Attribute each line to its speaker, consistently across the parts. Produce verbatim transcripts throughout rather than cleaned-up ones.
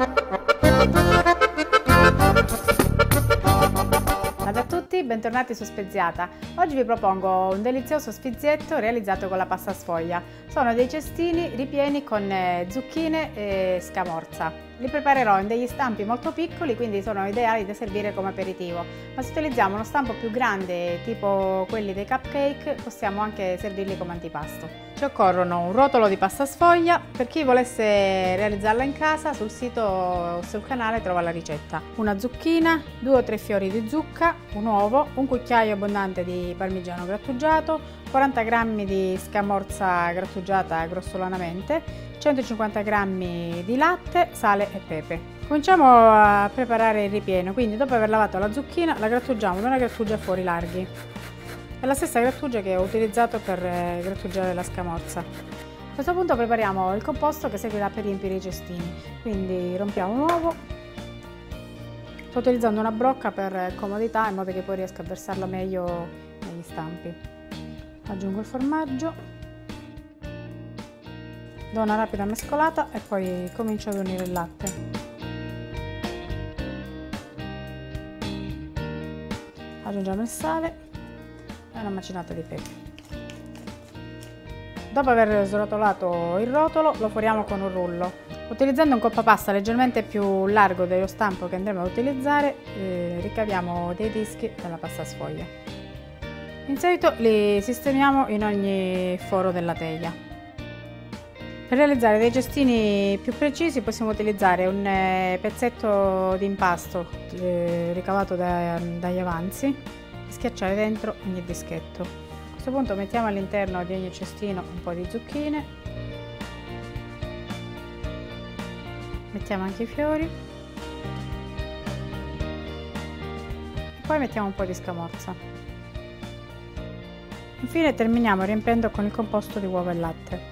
Speaker 1: Salve a tutti, bentornati su Speziata. Oggi vi propongo un delizioso sfizietto realizzato con la pasta sfoglia. Sono dei cestini ripieni con zucchine e scamorza. Li preparerò in degli stampi molto piccoli, quindi sono ideali da servire come aperitivo. Ma se utilizziamo uno stampo più grande, tipo quelli dei cupcake, possiamo anche servirli come antipasto. Ci occorrono un rotolo di pasta sfoglia. Per chi volesse realizzarla in casa, sul sito o sul canale trova la ricetta. Una zucchina, due o tre fiori di zucca, un uovo, un cucchiaio abbondante di parmigiano grattugiato, quaranta grammi di scamorza grattugiata grossolanamente, centocinquanta grammi di latte, sale e pepe. Cominciamo a preparare il ripieno, quindi dopo aver lavato la zucchina la grattugiamo in una grattugia a fori larghi. È la stessa grattugia che ho utilizzato per grattugiare la scamorza. A questo punto prepariamo il composto che servirà per riempire i cestini, quindi rompiamo un uovo. Sto utilizzando una brocca per comodità, in modo che poi riesca a versarlo meglio negli stampi. Aggiungo il formaggio, do una rapida mescolata e poi comincio ad unire il latte. Aggiungiamo il sale e una macinata di pepe. Dopo aver srotolato il rotolo lo foriamo con un rullo. Utilizzando un coppapasta leggermente più largo dello stampo che andremo ad utilizzare, eh, ricaviamo dei dischi dalla pasta sfoglia. In seguito li sistemiamo in ogni foro della teglia. Per realizzare dei cestini più precisi possiamo utilizzare un eh, pezzetto di impasto eh, ricavato da, dagli avanzi e schiacciare dentro ogni dischetto. A questo punto mettiamo all'interno di ogni cestino un po' di zucchine, mettiamo anche i fiori e poi mettiamo un po' di scamorza. Infine terminiamo riempiendo con il composto di uova e latte.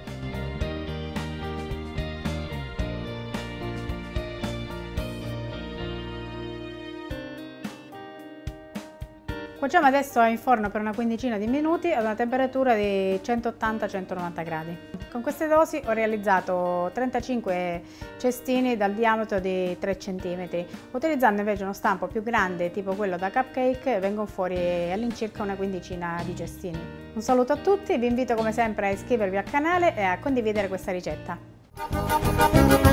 Speaker 1: Cuociamo adesso in forno per una quindicina di minuti ad una temperatura di centottanta centonovanta gradi. Con queste dosi ho realizzato trentacinque cestini dal diametro di tre centimetri. Utilizzando invece uno stampo più grande, tipo quello da cupcake, vengono fuori all'incirca una quindicina di cestini. Un saluto a tutti, vi invito come sempre a iscrivervi al canale e a condividere questa ricetta.